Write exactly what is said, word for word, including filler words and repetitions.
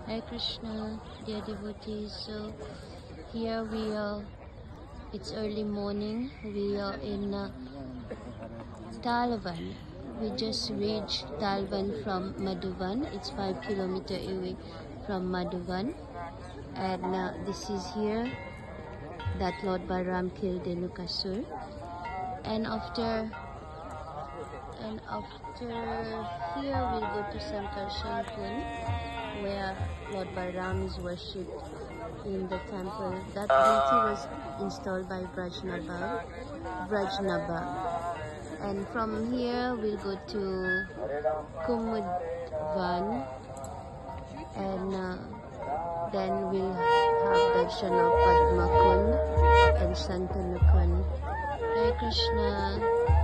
Hare Krishna, dear devotees. So here we are, it's early morning, we are in uh, Talvan. We just reached Talvan from Madhuvan. It's five kilometers away from Madhuvan. And uh, this is here that Lord Balaram killed the Nukasur. And after and after here we'll go to Sankarshan Kund, where Lord Balaram is worshipped in the temple. That deity was installed by Brajnabha. Brajnabha. And from here we'll go to Kumudvan, and uh, then we'll have darshan of Padma Kund and Santanu Kund. Hare Krishna.